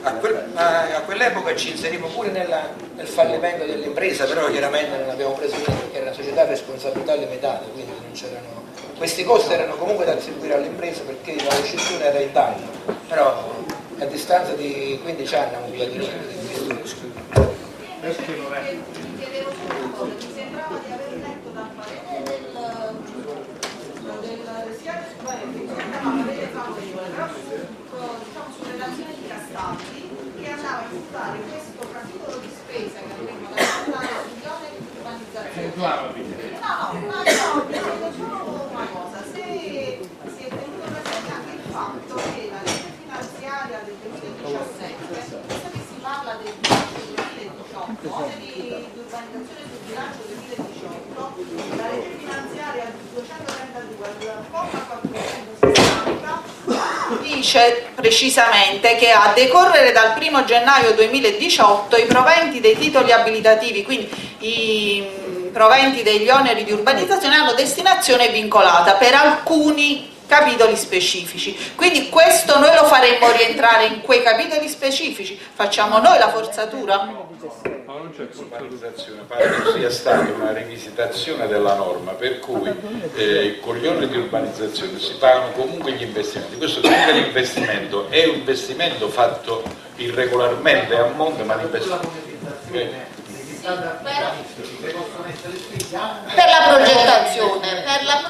a quell'epoca ci inserimo pure nel fallimento dell'impresa, però chiaramente non abbiamo preso niente perché era una società a responsabilità limitata, quindi non c'erano, questi costi erano comunque da attribuire all'impresa perché la recessione era in taglio, però a distanza di 15 anni non vi di niente di questo. Chiedevo solo una cosa, mi sembrava di aver letto dal parere del sia superiore che andava a parere favorevole, però diciamo su relazione di Castaldi, che andava a imputare questo capitolo di spesa che avremmo da portare sugli oneri di urbanizzazione. No, chiedo solo una cosa, se si è tenuto presente anche il fatto che la legge finanziaria del 2017, visto che si parla del bilancio 2018, oneri di urbanizzazione sul bilancio 2018, la legge finanziaria 232 al comma 460 dice precisamente che a decorrere dal 1° gennaio 2018 i proventi dei titoli abilitativi, quindi i proventi degli oneri di urbanizzazione, hanno destinazione vincolata per alcuni capitoli specifici, quindi questo noi lo faremmo rientrare in quei capitoli specifici, facciamo noi la forzatura? Non c'è forzatura, pare che sia stata una rivisitazione della norma per cui con gli oneri di urbanizzazione si pagano comunque gli investimenti. Questo comunque l'investimento è un investimento fatto irregolarmente a monte, ma l'investimento per la progettazione.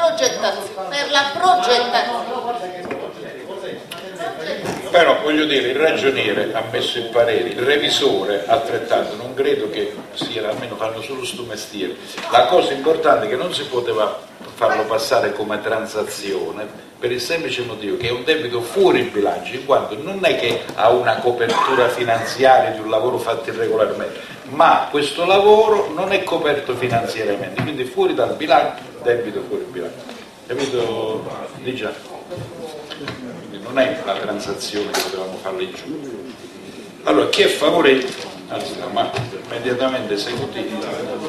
Però voglio dire, il ragioniere ha messo il parere, il revisore altrettanto, non credo che sia, almeno fanno solo sto mestiere. La cosa importante è che non si poteva farlo passare come transazione per il semplice motivo che è un debito fuori il bilancio, in quanto non è che ha una copertura finanziaria di un lavoro fatto irregolarmente, ma questo lavoro non è coperto finanziariamente, quindi fuori dal bilancio, debito fuori il bilancio. Capito? Di già. Quindi non è la transazione che potevamo farla in giù. Allora, chi è favorevole? Anzi, ma immediatamente esecutivo.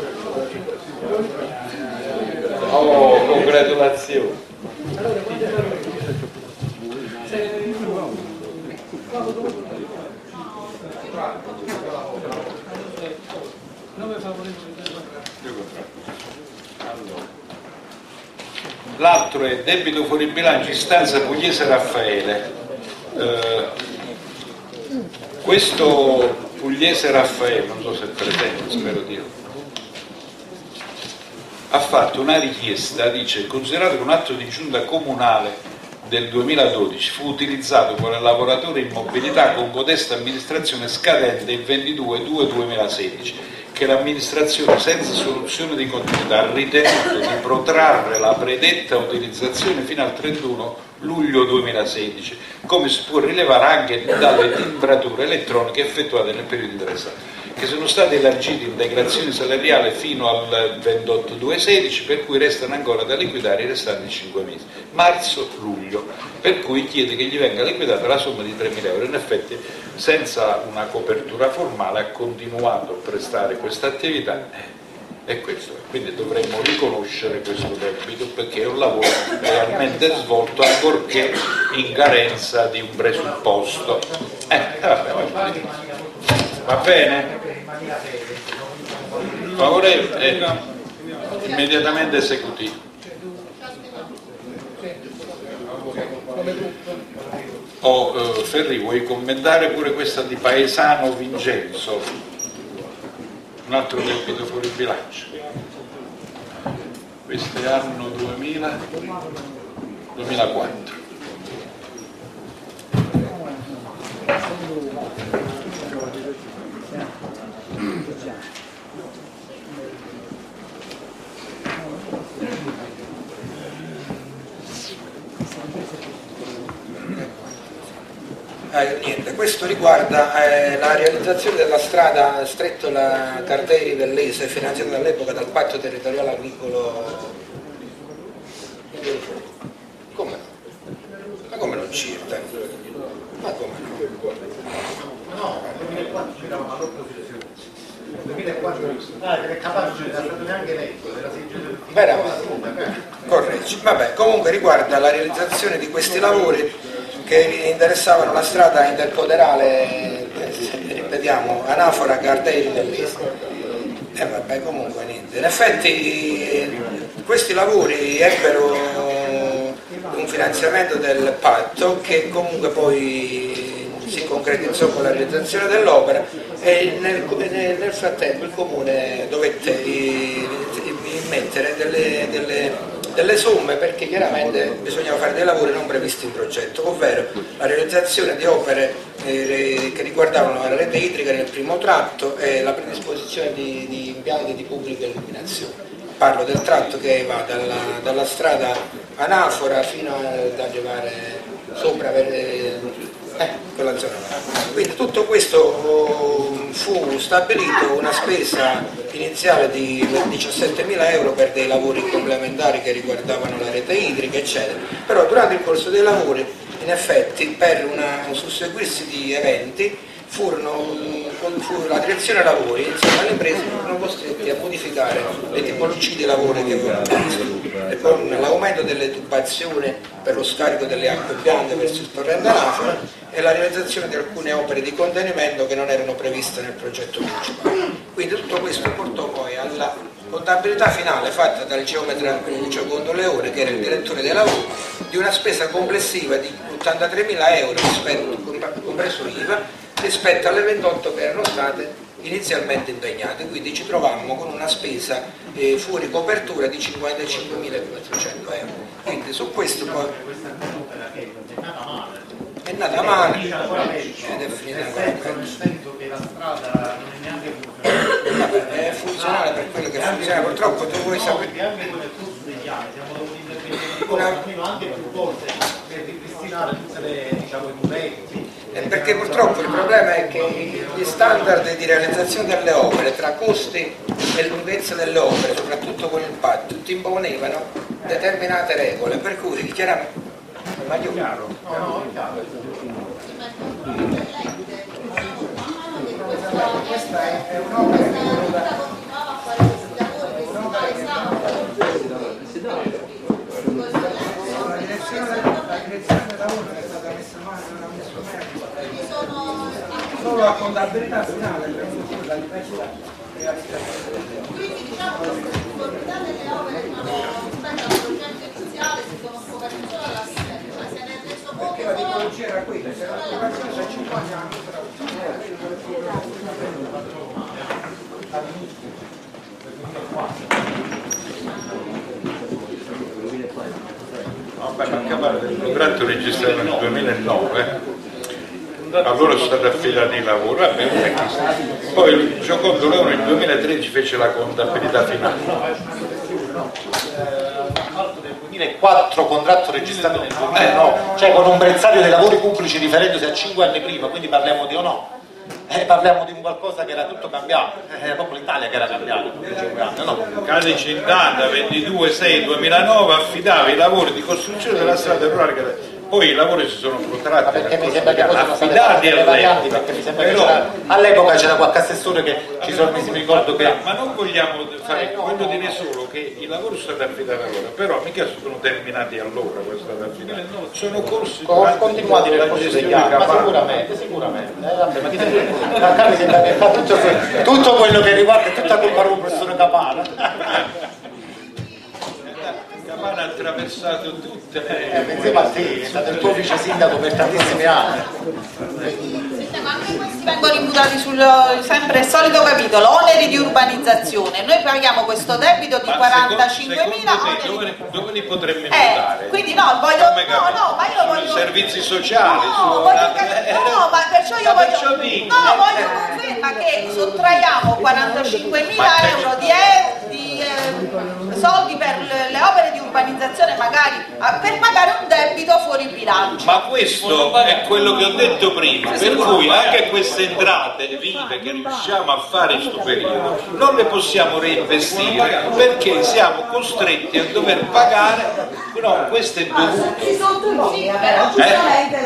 Oh, congratulazioni. L'altro è debito fuori bilancio, istanza Pugliese Raffaele. Questo Pugliese Raffaele, non so se è presente, spero di no, ha fatto una richiesta, dice: considerato che un atto di giunta comunale del 2012 fu utilizzato come lavoratore in mobilità con codesta amministrazione scadente il 22/2/2016, che l'amministrazione senza soluzione di continuità ha ritenuto di protrarre la predetta utilizzazione fino al 31 luglio 2016, come si può rilevare anche dalle timbrature elettroniche effettuate nel periodo interessato, che sono state elargite integrazioni salariali fino al 28/2/16, per cui restano ancora da liquidare i restanti 5 mesi, marzo-luglio, per cui chiede che gli venga liquidata la somma di 3.000 euro. In effetti, senza una copertura formale, ha continuato a prestare questa attività e questo è. Quindi dovremmo riconoscere questo debito perché è un lavoro realmente svolto, ancorché in carenza di un presupposto. Va bene? Favorevole? Immediatamente esecutivo. Ferri, vuoi commentare pure questa di Paesano Vincenzo? Un altro debito fuori bilancio. Questo è anno 2004. Niente, questo riguarda la realizzazione della strada Stretto la Carderi Vellese, finanziata all'epoca dal Patto Territoriale Agricolo. Come no? Ma come non CIRTA? Ma come no? No, nel 2004 c'eravamo all'opposizione. Nel 2004 è capace, non è stato neanche eletto, era veramente. Corretto. Vabbè, comunque riguarda la realizzazione di questi lavori che interessavano la strada intercoderale ripetiamo, Anafora, Garderi dell'Est. E vabbè, comunque niente. In effetti questi lavori ebbero un finanziamento del patto che comunque poi si concretizzò con la realizzazione dell'opera e nel frattempo il comune dovette immettere delle somme perché chiaramente bisognava fare dei lavori non previsti in progetto, ovvero la realizzazione di opere che riguardavano la rete idrica nel primo tratto e la predisposizione di impianti di pubblica illuminazione. Parlo del tratto che va dalla strada Anafora fino ad arrivare sopra quella zona. Quindi tutto questo fu stabilito una spesa iniziale di 17.000 euro per dei lavori complementari che riguardavano la rete idrica, eccetera. Però durante il corso dei lavori, in effetti, per un susseguirsi di eventi, la direzione lavori insieme alle imprese furono costretti a modificare le tipologie di lavori che avevano previsto e con l'aumento delle tubazioni per lo scarico delle acque bianche verso il torrente Anafora e la realizzazione di alcune opere di contenimento che non erano previste nel progetto principale. Quindi tutto questo portò poi alla contabilità finale fatta dal geometra Lucio Gondoleone, che era il direttore dei lavori, di una spesa complessiva di 83.000 euro compreso l'IVA rispetto alle 28 che erano state inizialmente impegnate, quindi ci trovammo con una spesa fuori copertura di 55.400 euro. Quindi su questo poi è nata male ed è finita ancora peggio. Che la strada non è neanche È funzionale per quello che funziona, purtroppo tu vuoi sapere. Anche con il corso degli anni siamo dovuti intervenire anche più volte per ripristinare tutte le, diciamo, i muretti. Perché purtroppo il problema è che gli standard di realizzazione delle opere tra costi e lunghezza delle opere, soprattutto con il patto, ti imponevano determinate regole, per cui chiaramente questa è un'opera che continuava a fare questi lavori la direzione del lavoro è stata messa a mano, non ha messo meno solo la contabilità finale per la diversa realizzazione. Quindi diciamo che le difficoltà delle opere rispetto al progetto iniziale si sono scoperte solo all'assegno, cioè se ne è reso conto Perché la tipologia era quella, se l'applicazione c'è 50 anni Vabbè, manca male del contratto registrato nel 2009, allora sono stati affidati i lavori, vabbè, poi il Giocondo Leone nel 2013 fece la contabilità finale. Del 2004 contratto registrato nel 2009, cioè con un prezzario dei lavori pubblici riferendosi a 5 anni prima, quindi parliamo di o no? Parliamo di un qualcosa che era tutto cambiato, era proprio l'Italia che era cambiata in 5 anni, no? Cadice in data 22/6/2009 affidava i lavori di costruzione della strada rurale. Poi i lavori si sono protratti, Perché mi sembra che poi sono state affidati varianti, all'epoca. perché mi sembra che all'epoca c'era qualche assessore che ci sono, mi ricordo che... Ma non vogliamo fare, voglio dire solo che i lavori sono stati affidati allora, però mica sono terminati allora, sono corsi continuati nel corso degli anni, ma sicuramente. Vabbè, ma mi sembra che fa tutto quello che riguarda, è tutta colpa del professore Capana. Capana ha attraversato tutte le... Insieme a te, è stato il tuo vice sindaco per tantissimi anni. Ma anche questi vengono imputati sul sempre il solito capitolo, oneri di urbanizzazione. Noi paghiamo questo debito di 45.000 dove li potremmo imputare? Quindi no, ma io voglio servizi sociali, ma perciò io voglio conferma che sottraiamo 45.000 euro di soldi per le opere di urbanizzazione, magari per pagare un debito fuori bilancio. Ma questo è quello che ho detto prima, per cui anche queste entrate vive che riusciamo a fare in questo periodo non le possiamo reinvestire perché siamo costretti a dover pagare questo è dovuto. Si sottolinea però giustamente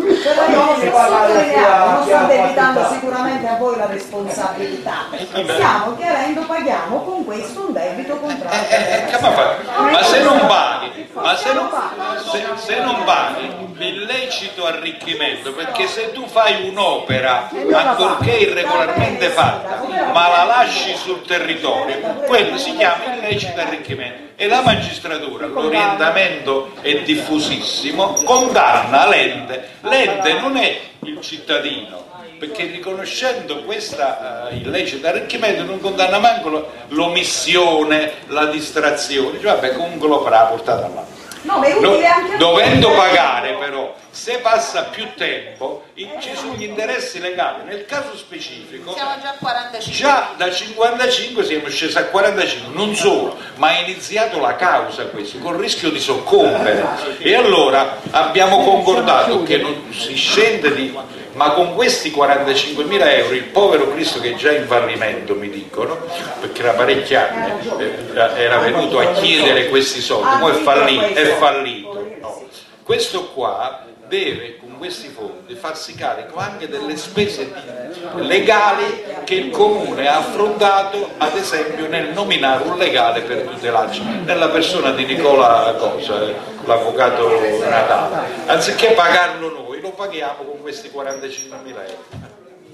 non sto debitando sicuramente a voi la responsabilità, stiamo chiarendo, paghiamo con questo un debito contratto. Ma se non paghi, se non paghi, il illecito arricchimento, perché se tu fai un'opera, ancorché irregolarmente fatta, ma la lasci sul territorio, quello si chiama illecito arricchimento. E la magistratura, l'orientamento è diffusissimo, condanna l'ente. L'ente non è il cittadino, perché riconoscendo questa illecito arricchimento non condanna manco l'omissione, la distrazione, cioè, vabbè, comunque l'opera la portata là. No, ma è utile anche dovendo pagare però, se passa più tempo, ci sono gli interessi legali. Nel caso specifico siamo già a 45. già da 55 siamo scesi a 45, non solo, ma è iniziato la causa questo, con il rischio di soccombere. E allora abbiamo concordato che non si scende di... ma con questi 45.000 euro il povero Cristo, che è già in fallimento, mi dicono, perché da parecchi anni era venuto a chiedere questi soldi, poi è fallito. No. Questo qua deve, con questi fondi, farsi carico anche delle spese legali che il comune ha affrontato, ad esempio nel nominare un legale per tutelarci, nella persona di Nicola Cosa, l'avvocato Natale. Anziché pagarlo noi, lo paghiamo con questi 45.000 euro.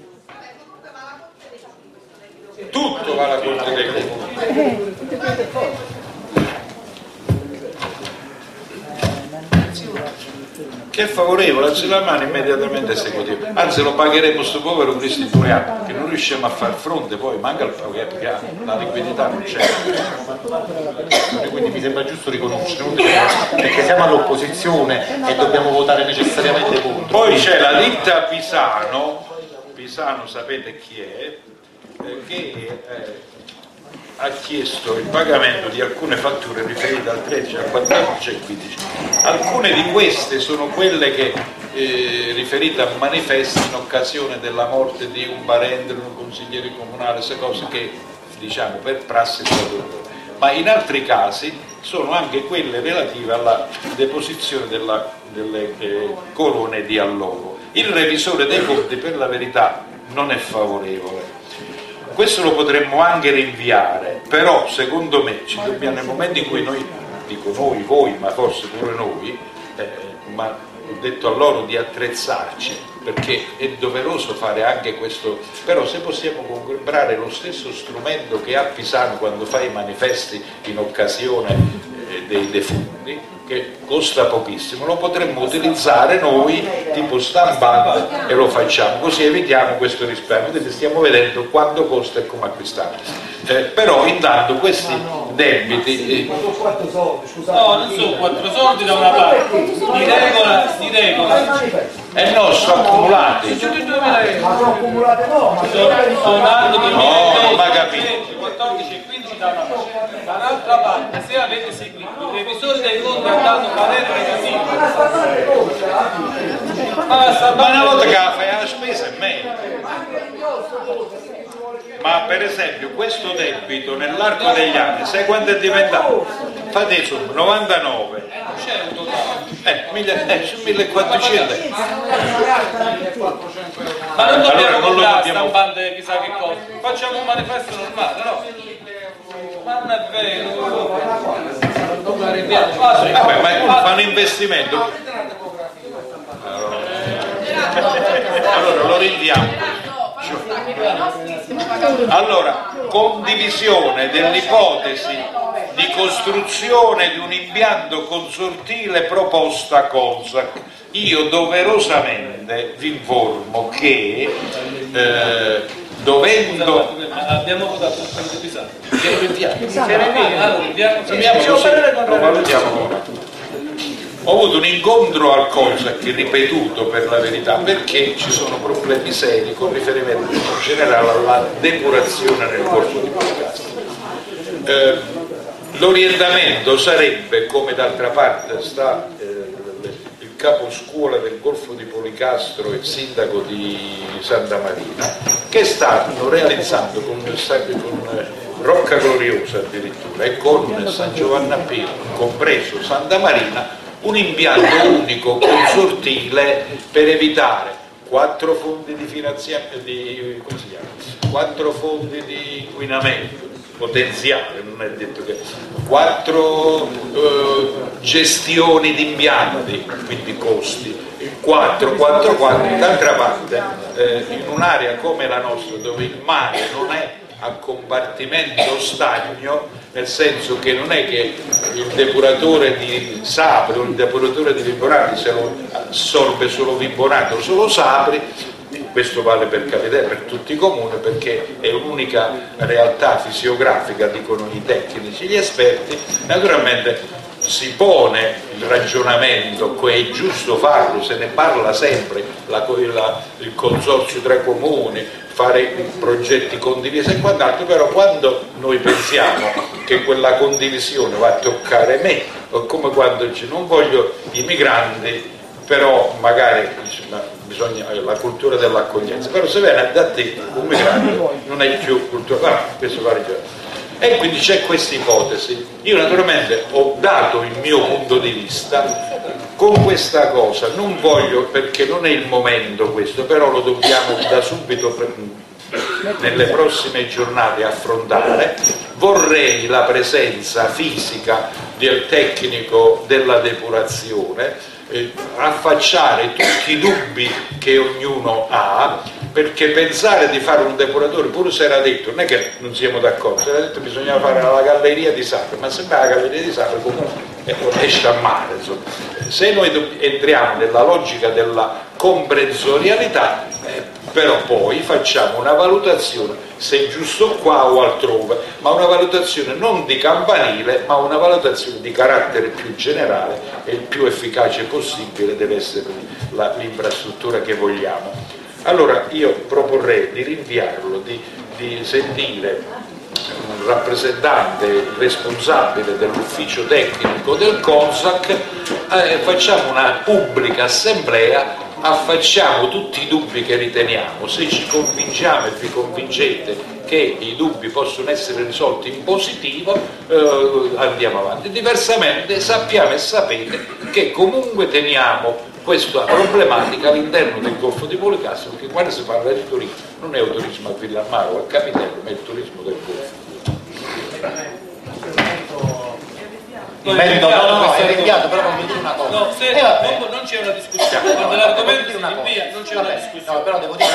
Tutto va alla Corte dei Conti. Che è favorevole, alzi la mano immediatamente esecutivo. Anzi, lo pagheremo sto povero Cristo in 2 anni, che non riusciamo a far fronte, poi manca il pago, perché la liquidità non c'è. Quindi mi sembra giusto riconoscere, perché siamo all'opposizione e dobbiamo votare necessariamente contro. Poi c'è la ditta Pisano sapete chi è, che ha chiesto il pagamento di alcune fatture riferite al 13, al 14 e al 15. Alcune di queste sono quelle che riferite a manifesti in occasione della morte di un parente, un consigliere comunale, queste cose che diciamo per prassi statutoria. Ma in altri casi sono anche quelle relative alla deposizione delle corone di allogo. Il revisore dei conti per la verità non è favorevole. Questo lo potremmo anche rinviare, però secondo me ci dobbiamo, nel momento in cui noi, dico noi, voi, ma forse pure noi, ma ho detto a loro di attrezzarci, perché è doveroso fare anche questo, però se possiamo comprare lo stesso strumento che ha Pisano quando fa i manifesti in occasione dei defunti, che costa pochissimo, lo potremmo utilizzare noi tipo stampante e lo facciamo, così evitiamo questo risparmio. Quindi stiamo vedendo quanto costa e come acquistare. Però intanto questi debiti no, non sono 4 soldi da una parte, di regola è nostro accumulati. Tutti 2.000 euro sono anno 2012, 14 e 15 da una parte. Dall'altra parte, se avete seguito, il revisore dei conti ha dato parere negativo. Ma una volta che la fai la spesa è meglio. Ma per esempio questo debito nell'arco degli anni, sai quanto è diventato? Fate su 99 su 1400. Ma non dobbiamo Allora, non lo comprare dobbiamo... stampante chissà che cosa, facciamo un manifesto normale, no? Ma non è vero. Vabbè, ma fanno investimento. Allora lo rinviamo. Allora, condivisione dell'ipotesi di costruzione di un impianto consortile proposta CONSAC. Io doverosamente vi informo che dovendo... Abbiamo votato per Pisano. Ho avuto un incontro al CONSAC ripetuto, per la verità, perché ci sono problemi seri con riferimento in generale alla depurazione nel Golfo di Policastro. L'orientamento sarebbe, come d'altra parte sta il capo scuola del Golfo di Policastro e il sindaco di Santa Marina, che stanno realizzando con Rocca Gloriosa addirittura e con San Giovanni a Pino, compreso Santa Marina, un impianto unico consortile per evitare 4 fondi di finanziamento, 4 fondi di inquinamento, potenziale, non è detto che 4 gestioni di impianti, quindi costi 4, d'altra parte in un'area come la nostra dove il mare non è a compartimento stagno, nel senso che non è che il depuratore di Sapri o il depuratore di Viborati se lo assorbe solo Viborati o solo Sapri, questo vale per Capitale, per tutti i comuni, perché è l'unica realtà fisiografica, dicono i tecnici, gli esperti. Naturalmente si pone il ragionamento, è giusto farlo, se ne parla sempre, il consorzio tra comuni, fare progetti condivisi e quant'altro, però quando noi pensiamo che quella condivisione va a toccare me, o come quando dice non voglio i migranti, però magari bisogna la cultura dell'accoglienza, però se viene da te un migrante non è più cultura, questo vale già. E quindi c'è questa ipotesi. Io naturalmente ho dato il mio punto di vista con questa cosa, non voglio, perché non è il momento questo, però lo dobbiamo da subito nelle prossime giornate affrontare. Vorrei la presenza fisica del tecnico della depurazione, affacciare tutti i dubbi che ognuno ha, perché pensare di fare un depuratore, pure se era detto, non è che non siamo d'accordo, si era detto che bisognava fare la galleria di Sapri, ma sembra la galleria di Sapri comunque esce a mare, insomma. Se noi entriamo nella logica della comprensorialità, però poi facciamo una valutazione se è giusto qua o altrove, ma una valutazione non di campanile, ma una valutazione di carattere più generale, e il più efficace possibile deve essere l'infrastruttura che vogliamo. Allora io proporrei di rinviarlo, di sentire un rappresentante responsabile dell'ufficio tecnico del CONSAC, facciamo una pubblica assemblea, affacciamo tutti i dubbi che riteniamo, se ci convinciamo e vi convincete che i dubbi possono essere risolti in positivo, andiamo avanti, diversamente sappiamo e sapete che comunque teniamo questa problematica all'interno del Golfo di Policastro, perché quando si parla di turismo non è un turismo a Villarmaro o a Capitello, ma è il turismo del Golfo. No, è rinviato, però non mi dire una cosa. No, se non c'è una discussione, quando l'argomento si rinvia non c'è una discussione. No, però devo dire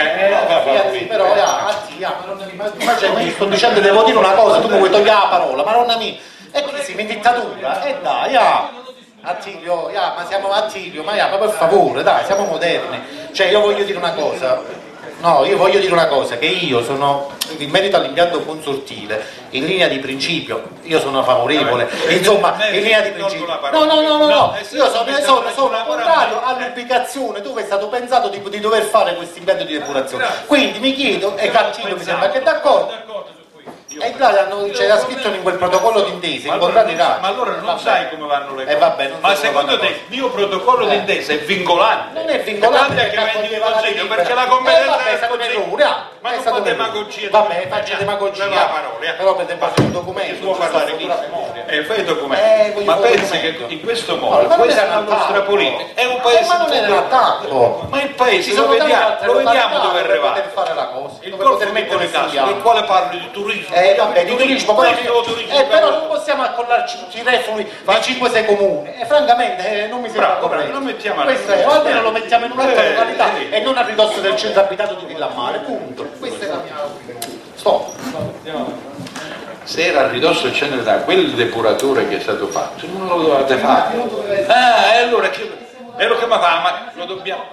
una cosa. Però sto dicendo devo dire una cosa, tu mi vuoi togliere la parola, ma non mi. E quindi siamo in dittatura, e dai, Attilio, ma siamo Attilio, ma per favore, dai, siamo moderni. Cioè io voglio dire una cosa. No, io voglio dire una cosa, che io sono, in merito all'impianto consortile, in linea di principio, io sono favorevole, insomma, in linea di principio. No, io sono contrario all'ubicazione dove è stato pensato di dover fare questo impianto di depurazione. Quindi mi chiedo, e Cattillo mi sembra che è d'accordo, e c'era scritto in quel protocollo d'intesa, ma allora non sai come vanno le cose. Ma secondo te il mio protocollo d'intesa è vincolante? Non è vincolante perché la competenza è stato un errore. Ma non fa demagogia. Vabbè, faccio demagogia. Però per fare un documento può parlare di fai i documenti. Ma pensi che in questo modo questa è la nostra politica? È un paese ma non è un attacco. Ma il paese lo vediamo dove è arrivato. Il Golfo di Policastro, nel quale parli di turismo. Di turismo, però non possiamo accollarci tutti i refughi di 5-6 comuni, e francamente non mi sembra corretto. Non mettiamo questo è, o almeno lo mettiamo in un'altra località e non a ridosso del centro abitato di Villammare, punto. Questa è la mia. Stop. Se era a ridosso del centro abitato, quel depuratore che è stato fatto, non lo dovevate fare. E allora che mi fa? Ma lo dobbiamo.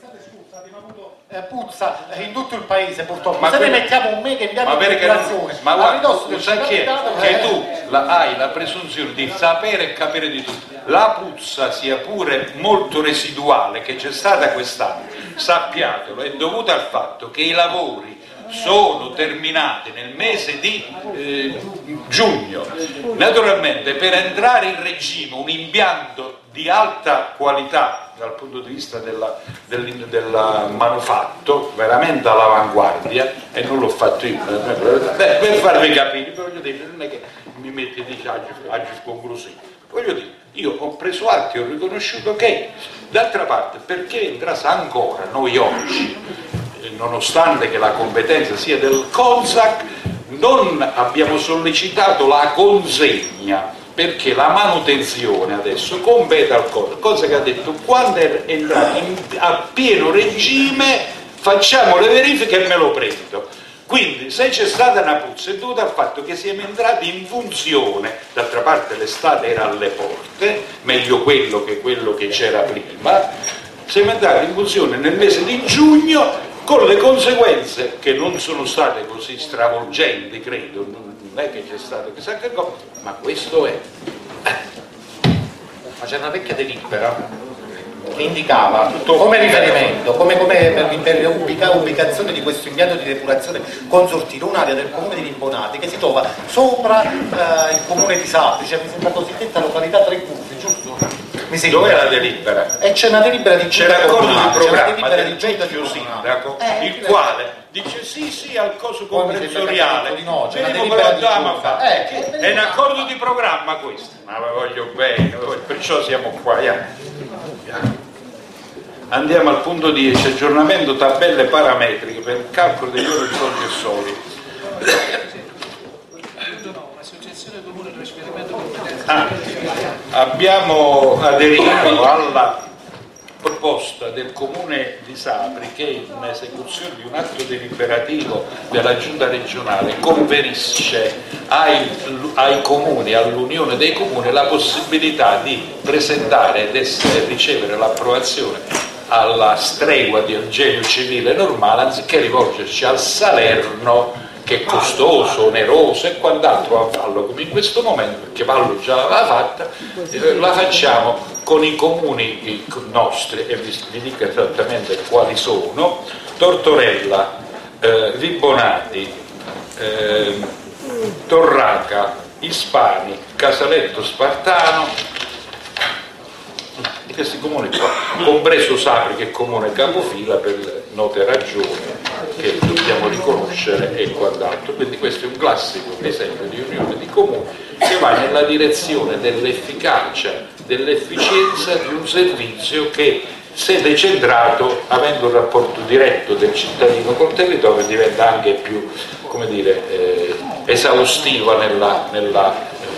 Puzza in tutto il paese purtroppo, ma se ne mettiamo un mega impianto di depurazione ma guarda, sai che tu hai la presunzione di sapere e capire di tutto. La puzza, sia pure molto residuale, che c'è stata quest'anno, sappiatelo, è dovuta al fatto che i lavori sono terminati nel mese di giugno. Naturalmente per entrare in regime un impianto di alta qualità dal punto di vista del manufatto, veramente all'avanguardia, e non l'ho fatto io, per farvi capire, voglio dire, non è che mi metti e dici aggi conclusivo, voglio dire, io ho preso atto e ho riconosciuto che, d'altra parte, perché entrasse ancora noi oggi, nonostante che la competenza sia del CONSAC, non abbiamo sollecitato la consegna, perché la manutenzione adesso compete al COR, cosa che ha detto quando è entrato a pieno regime facciamo le verifiche e me lo prendo. Quindi se c'è stata una puzza è dovuta al fatto che siamo entrati in funzione, d'altra parte l'estate era alle porte, meglio quello che c'era prima, siamo entrati in funzione nel mese di giugno con le conseguenze che non sono state così stravolgenti, credo, non è che c'è stato chissà che cosa, ma questo è. Ma c'è una vecchia delibera che indicava come riferimento, come per ubicazione di questo impianto di depurazione consortile un'area del comune di Limbonati che si trova sopra il comune di Sapri, cioè mi sembra così località Tre Cuffi, giusto? Dov'è la delibera? E c'è una delibera di c'è l'accordo di programma del giudice sindaco, il quale dice sì al coso comprensoriale, no, c'è una vedremo delibera quello andiamo a fare. È un accordo di programma questo, ma la voglio bene, perciò siamo qua. Andiamo al punto 10, aggiornamento tabelle parametriche per il calcolo degli ore di concessori. Abbiamo aderito alla proposta del comune di Sapri che in esecuzione di un atto deliberativo della giunta regionale conferisce ai comuni, all'unione dei comuni, la possibilità di presentare ed ricevere l'approvazione alla stregua di un genio civile normale anziché rivolgerci al Salerno che è costoso, oneroso e quant'altro a Vallo come in questo momento, perché Vallo già l'aveva fatta, la facciamo con i comuni nostri, e vi dico esattamente quali sono: Tortorella, Limbonati, Torraca, Ispani, Casaletto Spartano, di questi comuni qua, compreso Sapri che è comune capofila per note ragioni che dobbiamo riconoscere e quant'altro. Quindi questo è un classico esempio di unione di comuni che va nella direzione dell'efficacia, dell'efficienza di un servizio che, se decentrato, avendo un rapporto diretto del cittadino col territorio, diventa anche più, come dire, esaustivo nel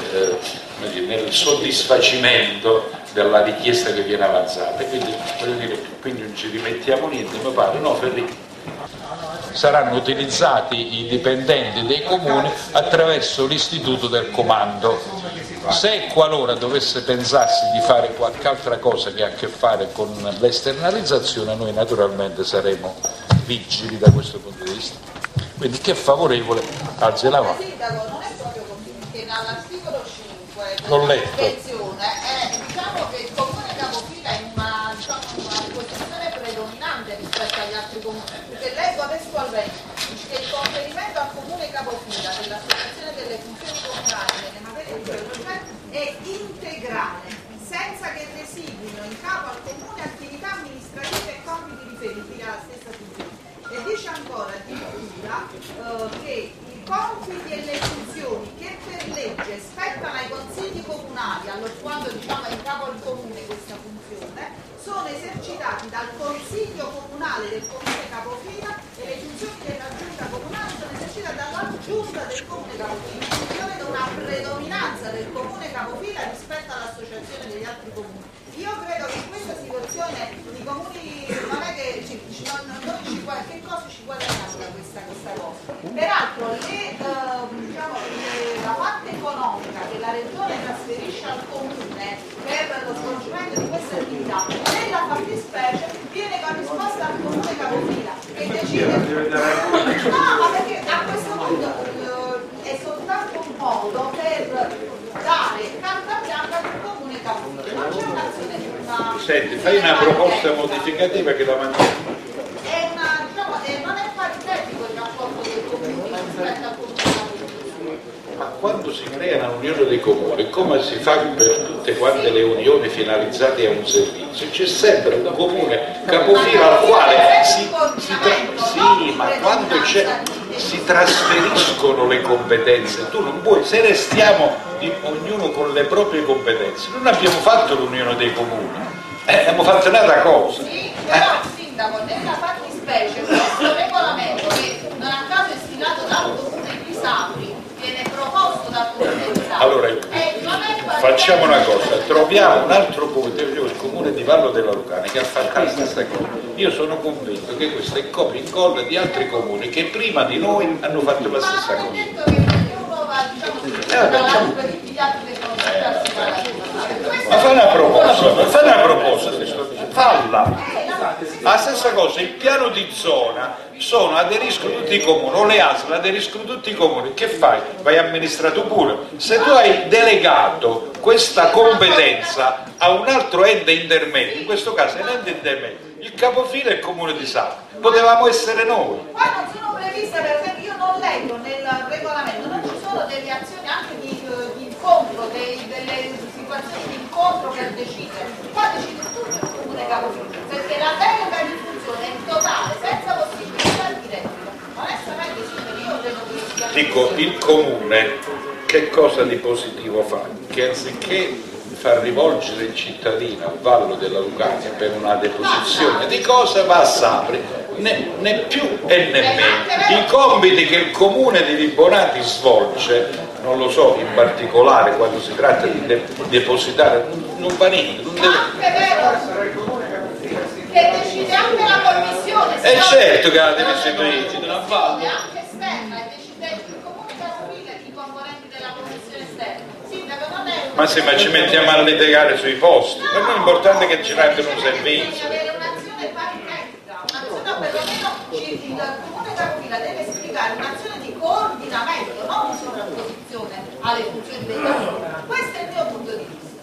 soddisfacimento della richiesta che viene avanzata. Quindi, voglio dire, quindi non ci rimettiamo niente, mi pare, no Federico? Saranno utilizzati i dipendenti dei comuni attraverso l'istituto del comando. Se qualora dovesse pensarsi di fare qualche altra cosa che ha a che fare con l'esternalizzazione, noi naturalmente saremo vigili da questo punto di vista. Quindi chi è favorevole alzi la mano. Sindaco, non è proprio così, perché dall'articolo 5 l'ho letto. Diciamo che il comune capofila è una posizione predominante rispetto agli altri comuni, perché leggo testualmente che il conferimento al comune capofila dell'associazione delle funzioni comunali nelle materie di progetto è integrale, senza che resiguino in capo al comune attività amministrative e compiti riferibili alla stessa funzione. E dice ancora addirittura che i compiti e le funzioni che per legge spettano ai consigli comunali, allorquando diciamo è in capo al comune questa funzione, sono esercitati dal consiglio comunale del comune capofila e le funzioni della giunta comunale sono esercitate dalla giunta del comune capofila. Io vedo una predominanza del comune capofila rispetto all'associazione degli altri comuni. Io credo che in questa situazione i comuni non è che che cosa ci guadagniamo da questa cosa. Peraltro la parte economica che la regione trasferisce al comune per lo svolgimento di questa attività, nella fattispecie viene corrisposta al comune capofila che decide. No, ma perché a questo punto è soltanto un modo per dare carta bianca al comune capofila, non c'è un'azione di una. Senti, fai una proposta modificativa che la mantiene. Non è paritetico il rapporto dei comuni rispetto al comune capofila. Ma quando si crea un'unione dei comuni, come si fa per tutte quante le unioni finalizzate a un servizio? C'è sempre un comune capofila al quale ma quando si trasferiscono le competenze, tu non puoi, se restiamo ognuno con le proprie competenze, non abbiamo fatto l'unione dei comuni, abbiamo fatto un'altra cosa. Sì, però sindaco, nella fattispecie questo regolamento che non a caso è stilato dal comune di Sapri Allora, facciamo una cosa, troviamo un altro comune, il comune di Vallo della Lucania, che ha fatto la stessa cosa. Io sono convinto che questo è copia e incolla di altri comuni che prima di noi hanno fatto la stessa cosa. Ma fai una proposta, falla. La stessa cosa, il piano di zona aderiscono tutti i comuni, o le ASL aderiscono tutti i comuni, che fai? Vai amministrato pure. Se tu hai delegato questa competenza a un altro ente intermedio, in questo caso è un ente intermedio, il capofila è il comune di Sacco, potevamo essere noi. Qua non sono previste, per esempio, io non leggo nel regolamento, non ci sono delle azioni anche di incontro, delle situazioni di incontro per decidere. Qua decide tutto il comune capofila, perché la delega di funzione è totale, senza possibilità di replica. Onestamente io credo che Dico, il comune che cosa di positivo fa? Che anziché far rivolgere il cittadino a Vallo della Lucania per una deposizione di cosa, va a Sapri, né più e né meno. I compiti che il comune di Vibonati svolge, non lo so, in particolare quando si tratta di depositare, non fa niente, non deve... anche vero che decide anche la commissione, È certo che la deve seguire. anche esterna, e decide il comune capofila e i componenti della commissione esterna. Sindaco non è Ma se ma ci mettiamo a litigare sui posti, per noi l'importante è che ci rendano un servizio. Bisogna avere un'azione paritetica, un'azione perlomeno il comune capofila deve spiegare un'azione di coordinamento, non di sovrapposizione alle funzioni dei capofila. Questo è il mio punto di vista.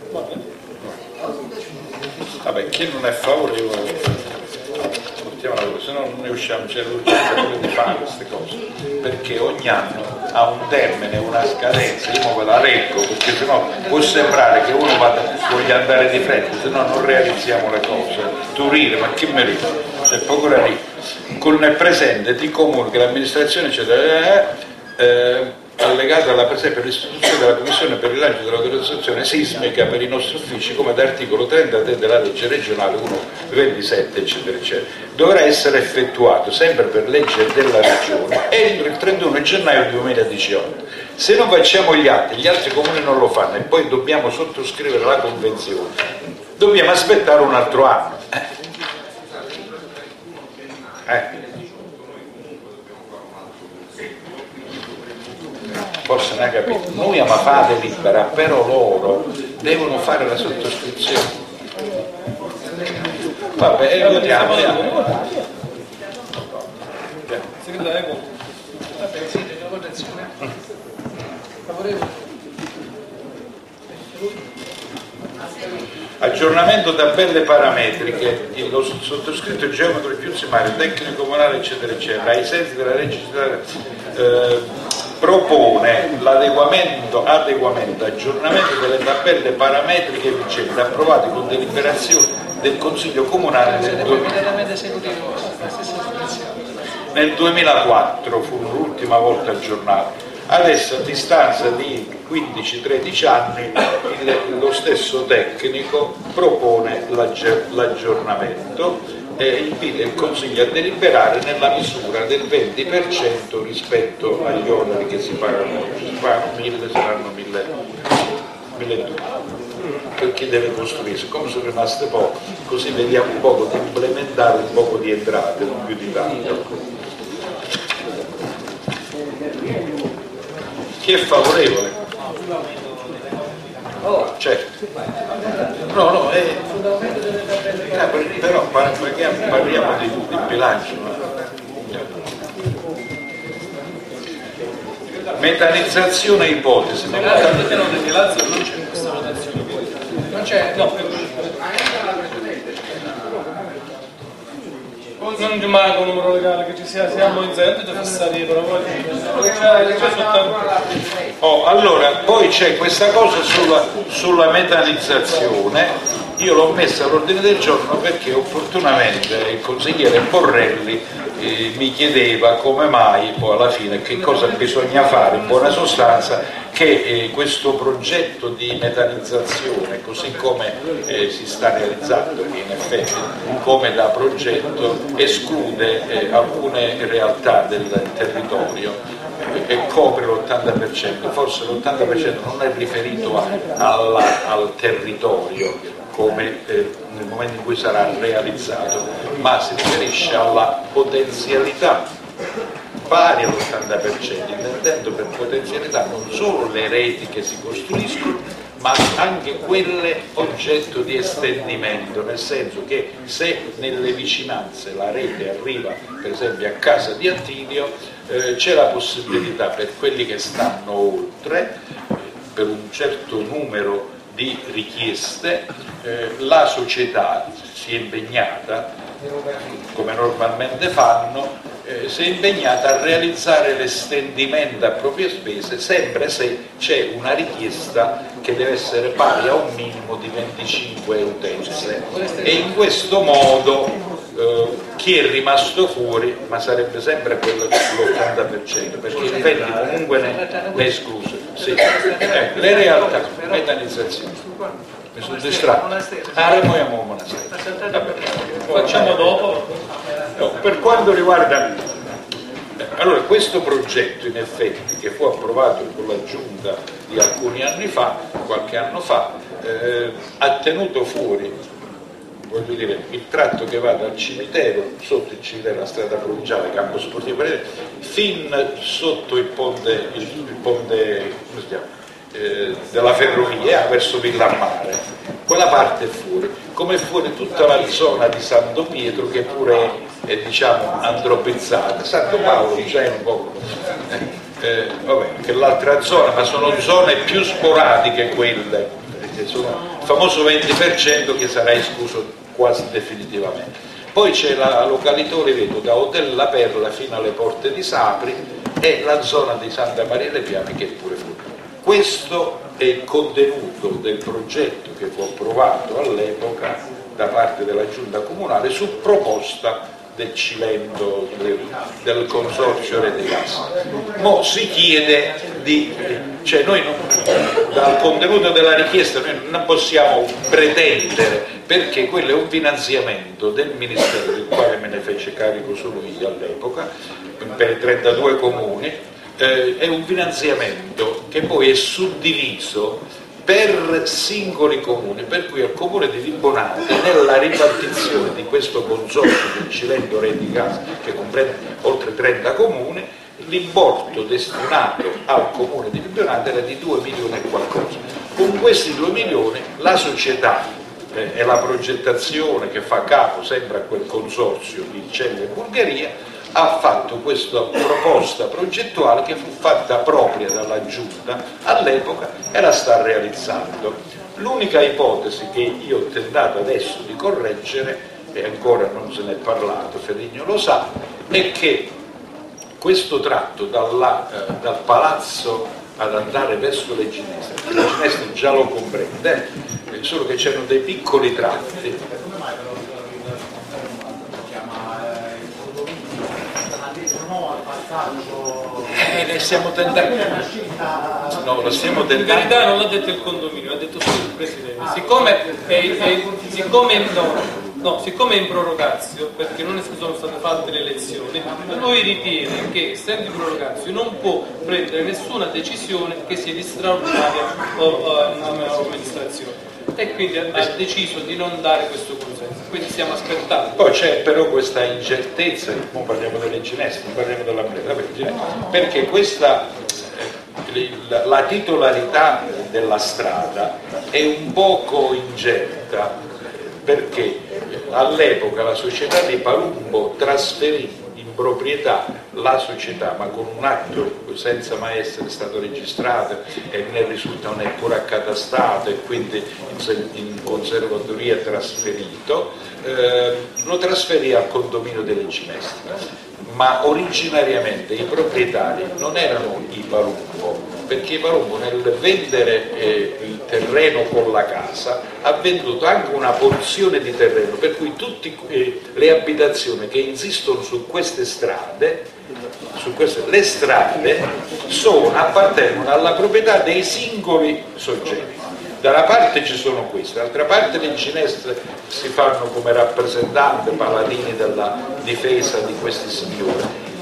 Vabbè, chi non è favorevole, portiamola così, se no non ne usciamo, c'è l'urgenza di fare queste cose, perché ogni anno ha un termine, una scadenza, io me la reggo, perché sennò può sembrare che uno voglia andare di fretta, se no non realizziamo le cose. Tu ride, ma chi mi ride? C'è poco da ridere. Con il presente ti comunico che l'amministrazione allegata alla presenza per l'istituzione della Commissione per il rilancio dell'autorizzazione sismica per i nostri uffici, come da articolo 33 della legge regionale 127, eccetera, eccetera, dovrà essere effettuato sempre per legge della regione entro il 31 gennaio 2018. Se non facciamo gli altri comuni non lo fanno e poi dobbiamo sottoscrivere la convenzione, dobbiamo aspettare un altro anno. Forse non hai capito, noi abbiamo fare libera, però loro devono fare la sottoscrizione. Vabbè, votiamo. Aggiornamento tabelle parametriche, lo sottoscritto geometro più simario, tecnico comunale, eccetera, eccetera, ai sensi della legge propone l'adeguamento, aggiornamento delle tabelle parametriche vigenti approvate con deliberazione del Consiglio Comunale nel 2004, fu l'ultima volta aggiornato. Adesso, a distanza di 15-13 anni, lo stesso tecnico propone l'aggiornamento e invita il Consiglio a deliberare nella misura del 20% rispetto agli oneri che si pagano oggi. Si pagano 1.000, saranno 1.200 per chi deve costruire. Siccome sono rimaste poco, così vediamo un poco di implementare un poco di entrate, non più di tanto. Chi è favorevole? Certo. No, però parliamo di bilancio. Metanizzazione ipotesi. Non c'è questa votazione. Non c'è? No. Non ci manca un numero legale che ci sia, siamo in sede da fissare i paragoni. Allora, poi c'è questa cosa sulla metanizzazione. Io l'ho messa all'ordine del giorno perché opportunamente il consigliere Borrelli mi chiedeva come mai poi alla fine che cosa bisogna fare, in buona sostanza che questo progetto di metanizzazione, così come si sta realizzando, che in effetti come da progetto esclude alcune realtà del territorio e copre l'80%, forse l'80% non è riferito al territorio come nel momento in cui sarà realizzato, ma si riferisce alla potenzialità pari all'80%, intendendo per potenzialità non solo le reti che si costruiscono, ma anche quelle oggetto di estendimento, nel senso che se nelle vicinanze la rete arriva per esempio a casa di Attilio, c'è la possibilità per quelli che stanno oltre, per un certo numero di richieste, la società si è impegnata, come normalmente fanno, si è impegnata a realizzare l'estendimento a proprie spese, sempre se c'è una richiesta che deve essere pari a un minimo di 25 utenze, e in questo modo chi è rimasto fuori, ma sarebbe sempre quello dell'80%, perché in effetti comunque ne è escluso. Sì. Le realtà, metanizzazione. Mi sono distratto. Facciamo dopo. No, per quanto riguarda allora questo progetto, in effetti, che fu approvato con la giunta di alcuni anni fa, qualche anno fa, ha tenuto fuori, voglio dire, il tratto che va dal cimitero, sotto il cimitero, la strada provinciale, campo sportivo, fin sotto il ponte come si chiama? Della ferrovia verso Villammare, quella parte è fuori, come è fuori tutta la zona di Santo Pietro, che pure è diciamo antropizzata. Santo Paolo già è un po' vabbè, che l'altra zona, ma sono zone più sporadiche quelle, perché sono il famoso 20% che sarà escluso quasi definitivamente. Poi c'è la località Oliveto, da Hotel La Perla fino alle Porte di Sapri, e la zona di Santa Maria dei Piani, che è pure fuori. Questo è il contenuto del progetto che fu approvato all'epoca da parte della giunta comunale su proposta del Cilento, del consorzio Rete Gas. Mo si chiede cioè noi dal contenuto della richiesta noi non possiamo pretendere, perché quello è un finanziamento del Ministero, del quale me ne fece carico solo io all'epoca, per 32 comuni. È un finanziamento che poi è suddiviso per singoli comuni, per cui al comune di Vibonate, nella ripartizione di questo consorzio del Cilento Rete Gas, che comprende oltre 30 comuni, l'importo destinato al comune di Vibonate era di 2 milioni e qualcosa. Con questi 2 milioni la società e la progettazione che fa capo sempre a quel consorzio di Celle e Bulgaria ha fatto questa proposta progettuale che fu fatta propria dalla giunta all'epoca e la sta realizzando. L'unica ipotesi che io ho tentato adesso di correggere, e ancora non se ne è parlato, Ferrigno lo sa, è che questo tratto dal palazzo ad andare verso le Ginestre, le Ginestre già lo comprende, solo che c'erano dei piccoli tratti. Le stiamo tentando. No, lo stiamo tentando. In verità non l'ha detto il condominio, l'ha detto solo il Presidente. Siccome è in prorogazio, perché non sono state fatte le elezioni, lui ritiene che, essendo in prorogazio, non può prendere nessuna decisione che sia di straordinaria amministrazione. E quindi ha deciso di non dare questo consenso, quindi stiamo aspettando. Poi c'è però questa incertezza, non parliamo delle Ginestre, non parliamo della Preda, perché la titolarità della strada è un poco incerta, perché all'epoca la società di Palumbo trasferì in proprietà la società, ma con un atto senza mai essere stato registrato e ne risulta neppure accatastato, e quindi in conservatoria trasferito, lo trasferì al condominio delle Ginestre. Ma originariamente i proprietari non erano i Palumbo, perché i Palumbo nel vendere il terreno con la casa ha venduto anche una porzione di terreno, per cui tutte le abitazioni che insistono su queste strade, le strade appartengono alla proprietà dei singoli soggetti. Da una parte ci sono queste, dall'altra parte le Ginestre si fanno come rappresentanti paladini della difesa di questi signori.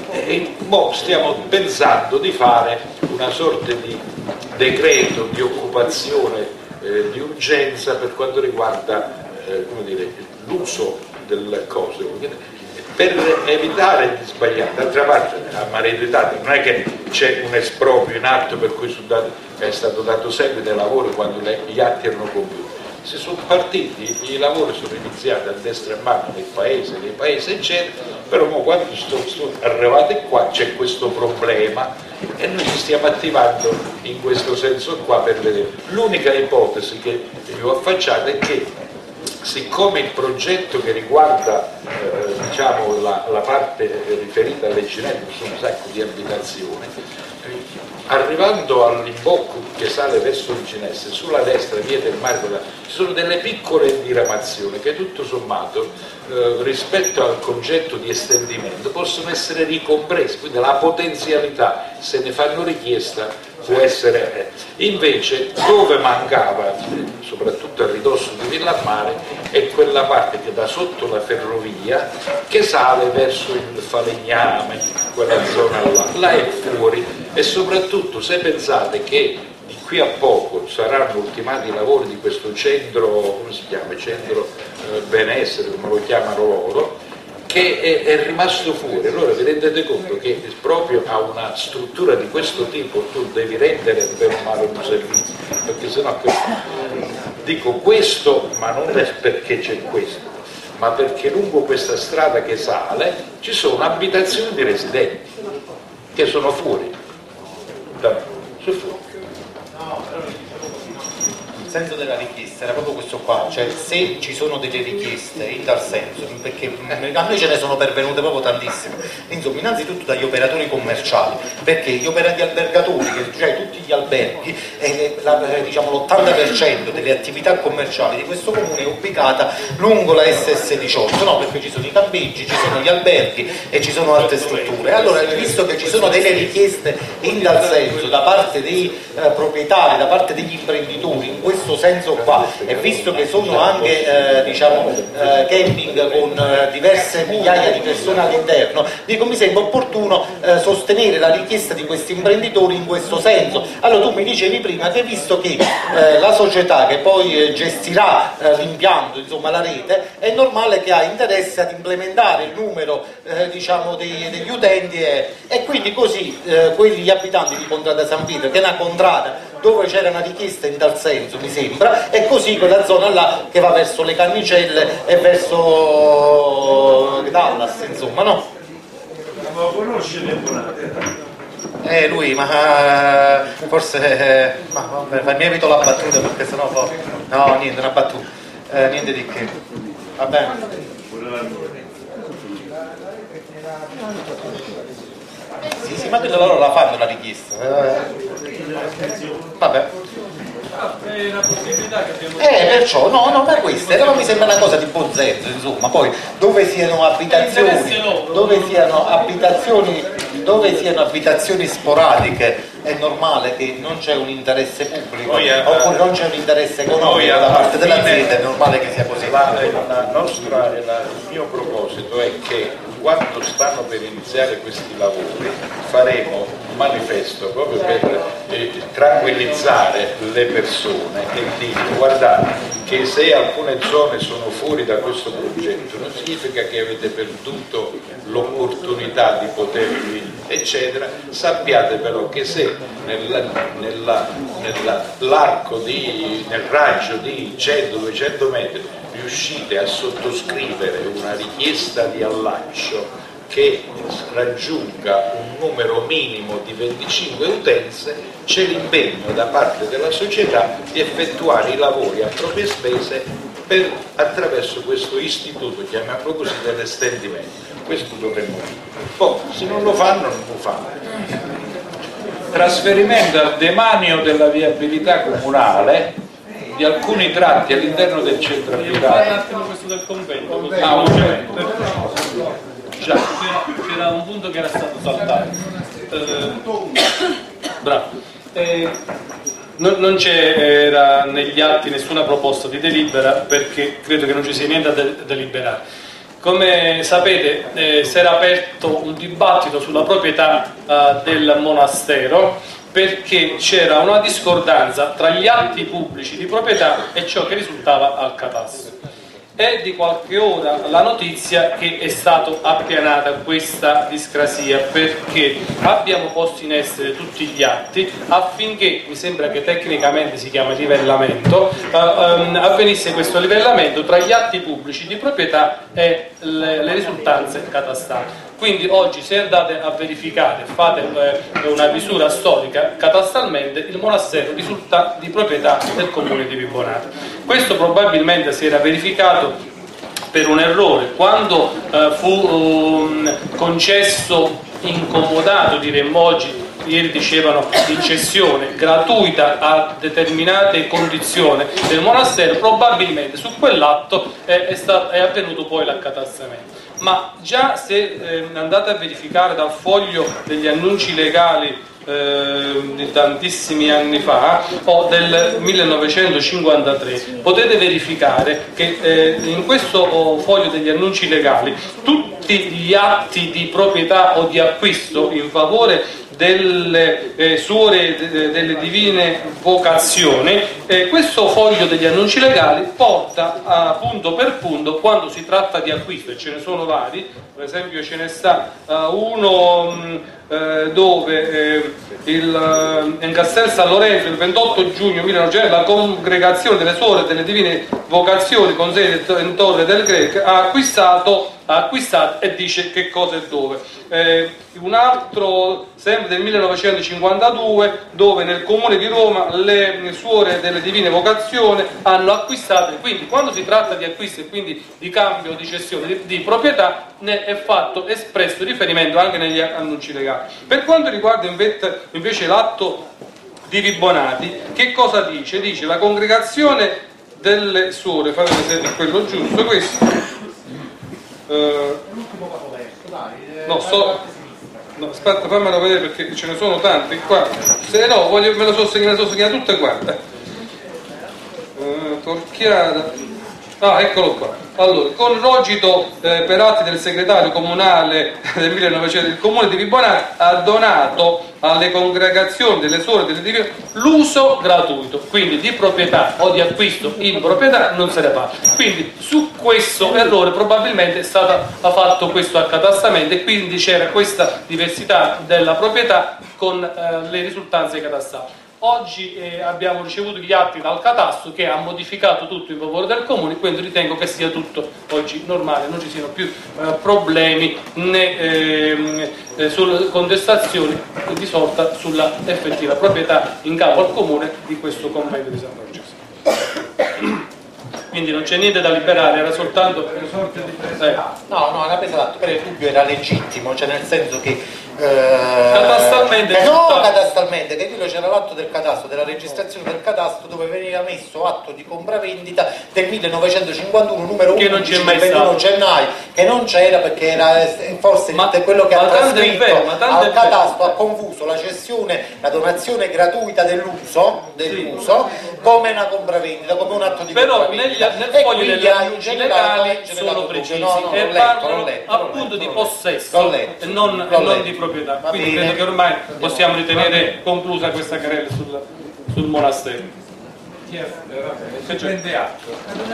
stiamo pensando di fare una sorta di decreto di occupazione di urgenza per quanto riguarda l'uso delle cose, per evitare di sbagliare. D'altra parte, a mare d'età, non è che c'è un esproprio in atto per cui è stato dato seguito ai lavori quando gli atti erano compiuti. Si sono partiti, i lavori sono iniziati a destra e a manca nei paesi eccetera, però quando sono arrivati qua c'è questo problema e noi ci stiamo attivando in questo senso qua per vedere. L'unica ipotesi che vi ho affacciato è che, siccome il progetto che riguarda la parte riferita alle Ginevre, sono un sacco di abitazioni, arrivando all'imbocco che sale verso il Ginesse, sulla destra, via del Mare, ci sono delle piccole diramazioni che tutto sommato rispetto al concetto di estendimento possono essere ricomprese, quindi la potenzialità, se ne fanno richiesta, può essere. Invece dove mancava, soprattutto a ridosso di Villammare, è quella parte che da sotto la ferrovia che sale verso il Falegname, quella zona là è fuori, e soprattutto se pensate che di qui a poco saranno ultimati i lavori di questo centro, come si chiama? Centro benessere, come lo chiamano loro, che è rimasto fuori. Allora vi rendete conto che proprio a una struttura di questo tipo tu devi rendere per male un servizio, perché sennò dico questo, ma non è perché c'è questo, ma perché lungo questa strada che sale ci sono abitazioni di residenti che sono fuori, sono fuori. Il senso della richiesta era proprio questo qua, cioè se ci sono delle richieste in tal senso, perché a noi ce ne sono pervenute proprio tantissime, insomma, innanzitutto dagli operatori commerciali, perché gli operatori albergatori, cioè tutti gli alberghi, diciamo l'80% delle attività commerciali di questo comune è ubicata lungo la SS18, no? Perché ci sono i campeggi, ci sono gli alberghi e ci sono altre strutture. Allora, visto che ci sono delle richieste in tal senso da parte dei proprietari, da parte degli imprenditori, in questo senso qua, e visto che sono anche camping con diverse migliaia di persone all'interno, dico, mi sembra opportuno sostenere la richiesta di questi imprenditori in questo senso. Allora tu mi dicevi prima che visto che la società che poi gestirà l'impianto, insomma la rete, è normale che ha interesse ad implementare il numero degli utenti e quindi così quegli abitanti di Contrada San Vito, che è una contrada dove c'era una richiesta in tal senso, mi sembra, e così quella zona là che va verso le Cannicelle e verso Dallas, insomma, no? Ma lo conosce Leonate? Lui, ma forse mi evito la battuta perché sennò no, niente, una battuta, niente di che, va bene? Sì, ma quello loro la fanno la richiesta. Vabbè. È una possibilità che abbiamo. Perciò, no, per questo, però mi sembra una cosa di buon senso, insomma, poi dove siano abitazioni sporadiche è normale che non c'è un interesse pubblico, oppure non c'è un interesse economico da parte dell'azienda, è normale che sia così. Il mio proposito è che quando stanno per iniziare questi lavori faremo un manifesto proprio per tranquillizzare le persone e dire: guardate che se alcune zone sono fuori da questo progetto non significa che avete perduto l'opportunità di potervi eccetera, sappiate però che se nel raggio di 100-200 metri riuscite a sottoscrivere una richiesta di allaccio che raggiunga un numero minimo di 25 utenze, c'è l'impegno da parte della società di effettuare i lavori a proprie spese attraverso questo istituto, chiamiamolo così, dell'estendimento. Questo dovremmo dire. Poi, se non lo fanno, non lo fanno. Trasferimento al demanio della viabilità comunale di alcuni tratti all'interno del centro abitato. Un attimo questo del convento. C'era un punto che era stato saltato. Bravo. Non c'era negli atti nessuna proposta di delibera, perché credo che non ci sia niente da deliberare. Come sapete si era aperto un dibattito sulla proprietà del monastero, perché c'era una discordanza tra gli atti pubblici di proprietà e ciò che risultava al catasto. È di qualche ora la notizia che è stata appianata questa discrasia, perché abbiamo posto in essere tutti gli atti affinché, mi sembra che tecnicamente si chiama livellamento, avvenisse questo livellamento tra gli atti pubblici di proprietà e le risultanze catastali. Quindi oggi, se andate a verificare, fate una misura storica catastalmente, il monastero risulta di proprietà del comune di Vibonate. Questo probabilmente si era verificato per un errore quando fu concesso, incomodato, diremmo oggi, ieri dicevano in cessione gratuita a determinate condizioni del monastero. Probabilmente su quell'atto è avvenuto poi l'accatastamento. Ma già se andate a verificare dal foglio degli annunci legali di tantissimi anni fa o del 1953, potete verificare che in questo foglio degli annunci legali tutti gli atti di proprietà o di acquisto in favore delle suore delle divine vocazioni, questo foglio degli annunci legali porta punto per punto, quando si tratta di acquisto, e ce ne sono vari. Per esempio ce ne sta uno dove in Castel San Lorenzo il 28 giugno 1900 la congregazione delle suore delle divine vocazioni con sede in Torre del Greco ha acquistato e dice che cosa e dove. Un altro sempre del 1952 dove nel comune di Roma le suore delle divine vocazioni hanno acquistato. Quindi quando si tratta di acquisto e quindi di cambio, di cessione di proprietà, ne è fatto espresso riferimento anche negli annunci legali. Per quanto riguarda invece l'atto di Vibonati, che cosa dice? Dice la congregazione delle suore, fate vedere se è quello giusto questo. No, aspetta, fammelo vedere perché ce ne sono tanti qua. Se no, me lo so segnare tutte, guarda. Torchiata. Eccolo qua. Allora, con rogito per atti del segretario comunale del 1900, il comune di Vibonate ha donato alle congregazioni delle suore delle divine l'uso gratuito, quindi di proprietà o di acquisto in proprietà non se ne parla. Quindi su questo errore probabilmente è stato fatto questo accatastamento e quindi c'era questa diversità della proprietà con le risultanze catastali. Oggi abbiamo ricevuto gli atti dal catasto che ha modificato tutto in favore del comune, quindi ritengo che sia tutto oggi normale, non ci siano più problemi né sulle contestazioni di sorta sulla effettiva proprietà in capo al comune di questo convento di San Francesco. Quindi non c'è niente da liberare, era soltanto No, la presa d'atto, però il dubbio era legittimo, cioè nel senso che catastalmente catastalmente, che quello c'era l'atto del catasto, della registrazione del catasto, dove veniva messo atto di compravendita del 1951 numero 11 del 21 gennaio, che non c'era perché era forse quello che ha trascritto al catasto ha confuso la cessione, la donazione gratuita dell'uso come una compravendita, come un atto di compravendita. Nel foglio degli annunci legali sono precisi e parlano appunto di possesso e non di proprietà. Quindi credo che ormai possiamo ritenere conclusa questa querela sul monastero. Se prende atto.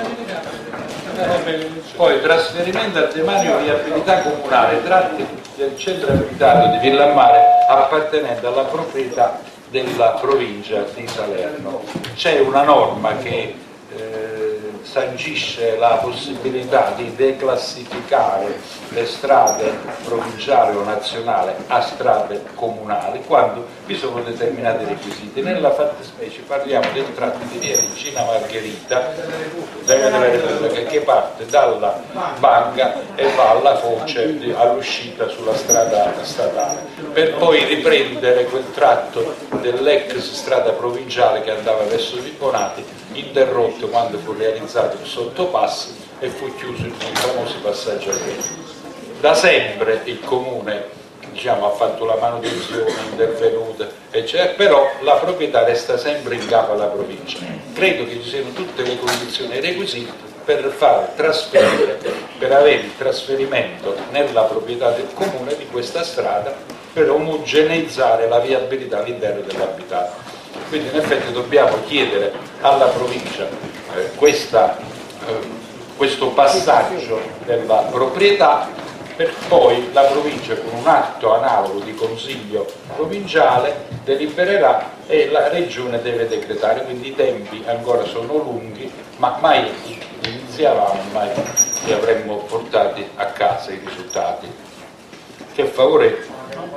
Poi trasferimento al demanio di abilità comunale tratti del centro abitato di Villammare appartenente alla proprietà della provincia di Salerno. C'è una norma che sancisce la possibilità di declassificare le strade provinciali o nazionali a strade comunali quando vi sono determinati requisiti. Nella fattispecie parliamo del tratto di via Regina Margherita della Repubblica che parte dalla banca e va alla foce all'uscita sulla strada statale, per poi riprendere quel tratto dell'ex strada provinciale che andava verso Vibonati, interrotto quando fu realizzato il sottopasso e fu chiuso i famosi passaggi a piedi. Da sempre il comune ha fatto la manutenzione, intervenuta, eccetera, però la proprietà resta sempre in capo alla provincia. Credo che ci siano tutte le condizioni e i requisiti per fare trasferire, per avere il trasferimento nella proprietà del comune di questa strada per omogeneizzare la viabilità all'interno dell'abitato. Quindi in effetti dobbiamo chiedere alla provincia questo passaggio della proprietà, per poi la provincia con un atto analogo di consiglio provinciale delibererà e la regione deve decretare, quindi i tempi ancora sono lunghi, ma mai iniziavamo, mai li avremmo portati a casa i risultati. Che favorevole?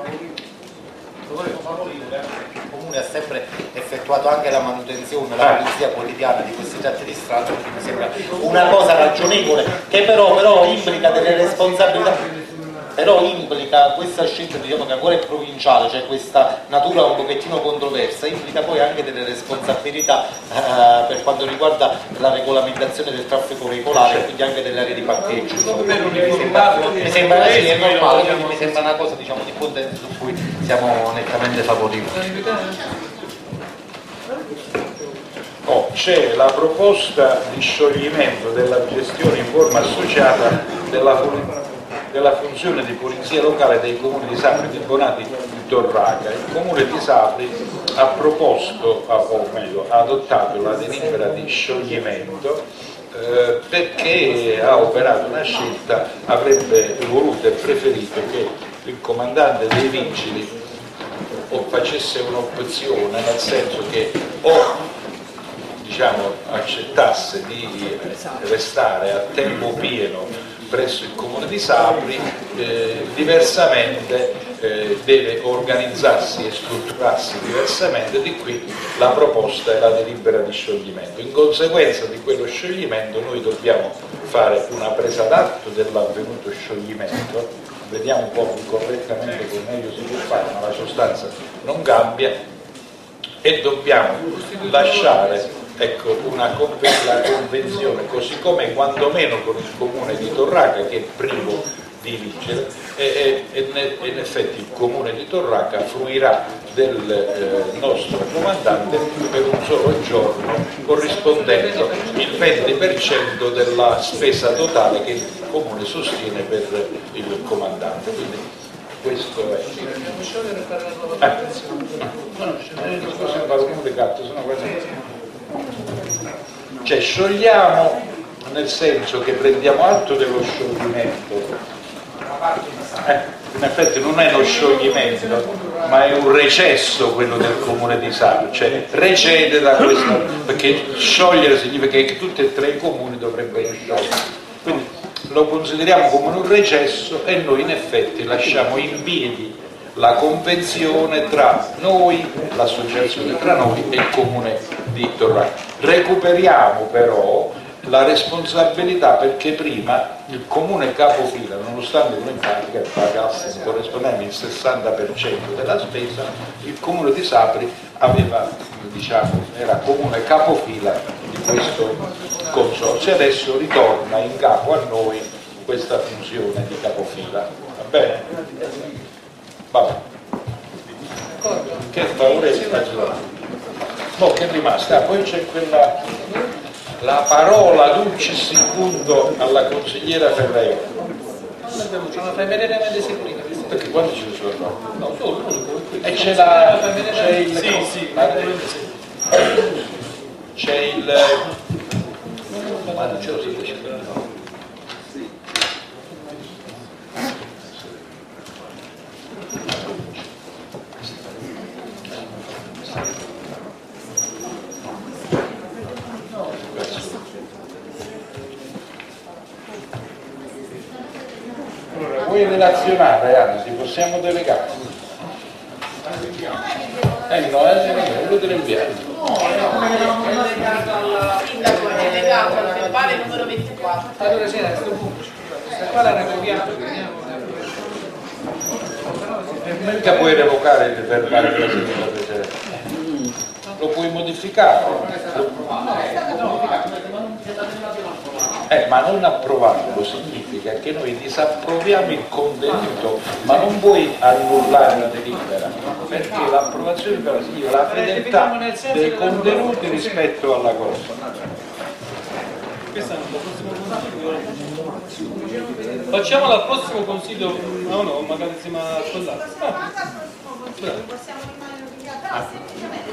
Il comune ha sempre effettuato anche la manutenzione, la pulizia quotidiana di questi tratti di strada, quindi mi sembra una cosa ragionevole che però implica delle responsabilità. Però implica questa scelta, diciamo che ancora è provinciale, cioè questa natura un pochettino controversa, implica poi anche delle responsabilità per quanto riguarda la regolamentazione del traffico veicolare, quindi anche delle aree di parcheggio. Mi sembra sì, è normale, quindi mi sembra una cosa, diciamo, di buon senso su cui siamo nettamente favorevoli. C'è la proposta di scioglimento della gestione in forma associata della funzione di polizia locale dei comuni di Sapri, di Bonati, di Torraca. Il comune di Sapri ha proposto, o meglio, ha adottato la delibera di scioglimento perché ha operato una scelta, avrebbe voluto e preferito che il comandante dei vigili o facesse un'opzione, nel senso che o accettasse di restare a tempo pieno presso il comune di Sapri, diversamente deve organizzarsi e strutturarsi diversamente. Di qui la proposta è la delibera di scioglimento. In conseguenza di quello scioglimento noi dobbiamo fare una presa d'atto dell'avvenuto scioglimento, vediamo un po' più correttamente come meglio si può fare, ma la sostanza non cambia, e dobbiamo lasciare la convenzione, così come quantomeno con il comune di Torraca, che è privo di vigile, e in effetti il comune di Torraca fruirà del nostro comandante per un solo giorno, corrispondendo il 20% della spesa totale che il comune sostiene per il comandante. Quindi questo è. Cioè sciogliamo nel senso che prendiamo atto dello scioglimento, in effetti non è uno scioglimento ma è un recesso quello del comune di Sapri, cioè recede da questo, perché sciogliere significa che tutti e tre i comuni dovrebbero sciogliere, quindi lo consideriamo come un recesso e noi in effetti lasciamo in piedi la convenzione tra noi, l'associazione tra noi e il comune di Torraca. Recuperiamo però la responsabilità, perché prima il comune capofila, nonostante noi in pratica pagasse in corrispondente il 60% della spesa, il comune di Sapri aveva, era comune capofila di questo consorzio, adesso ritorna in capo a noi questa funzione di capofila. Va bene? Vabbè. Che favorevole. Che è rimasta? Poi c'è la parola dulcis in punto alla consigliera Ferrero. Sono familiarmente sicuri. Perché quando ci sono? No, solo l'unico. E c'è il c'è il ma non ce lo si dice. Allora, vuoi relazionare, Anna? Ti possiamo delegare? No, lo devo inviare. È legato al sindaco, è legato al verbale numero 24. Allora sì, a questo punto questa qua la revochiamo. Mica puoi revocare il verbale della seduta precedente. Lo puoi modificare. Ma non approvarlo significa che noi disapproviamo il contenuto, ma non puoi annullare la delibera, perché l'approvazione però significa la fedeltà dei contenuti rispetto alla cosa. Questa è la prossima consiglio. Facciamola al prossimo consiglio, no, magari insieme a quell'altro. Possiamo rimanere obbligati, semplicemente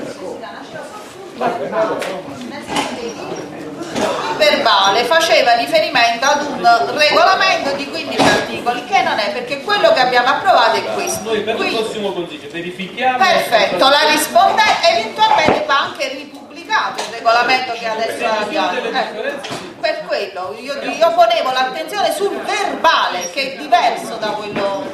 il verbale faceva riferimento ad un regolamento di 15 articoli, che non è, perché quello che abbiamo approvato è questo. Noi per il prossimo consiglio verifichiamo. Perfetto, la rispondenza eventualmente va anche ripubblicato il regolamento che adesso abbiamo. Per quello io ponevo l'attenzione sul verbale, che è diverso da quello.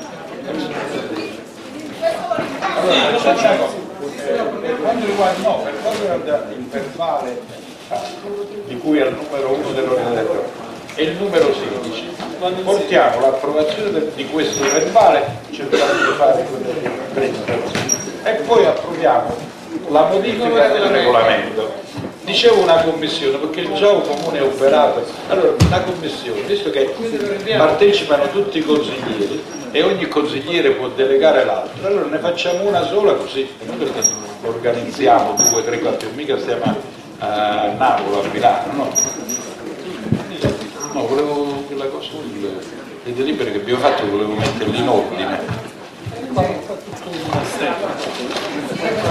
Allora, facciamo per quanto riguarda il verbale di cui è il numero 1 dell'ordine del giorno e il numero 16, portiamo l'approvazione di questo verbale, cerchiamo di fare quelle presentazioni e poi approviamo la modifica del regolamento. Dicevo una commissione, perché il gioco comune è operato. Allora, una commissione, visto che partecipano tutti i consiglieri e ogni consigliere può delegare l'altro, allora ne facciamo una sola, così non perché organizziamo 2, 3, 4, mica stiamo a Napoli, a Milano, no? No, volevo quella cosa, le delibere che abbiamo fatto volevo metterli in ordine.